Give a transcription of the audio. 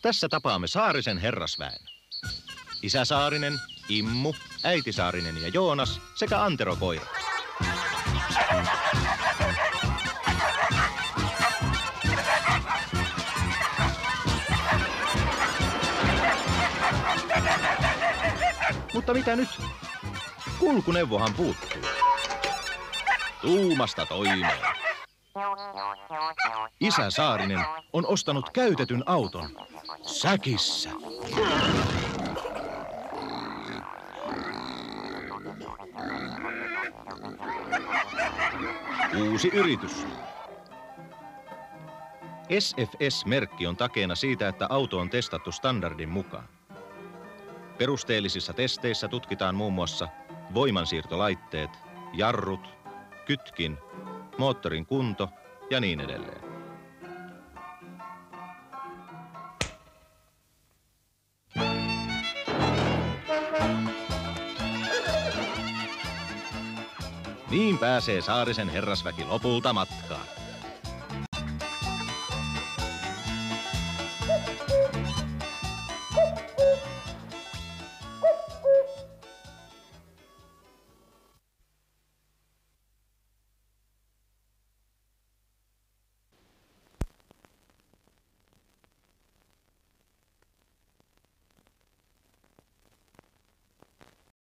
Tässä tapaamme Saarisen herrasväen. Isä Saarinen, Immu, äiti Saarinen ja Joonas sekä Antero koira. Mutta mitä nyt? Kulkuneuvohan puuttuu. Tuumasta toimeen. Isä Saarinen on ostanut käytetyn auton säkissä. Uusi yritys. SFS-merkki on takeena siitä, että auto on testattu standardin mukaan. Perusteellisissa testeissä tutkitaan muun muassa voimansiirtolaitteet, jarrut, kytkin, moottorin kunto ja niin edelleen. Niin pääsee Saarisen herrasväki lopulta matkaan.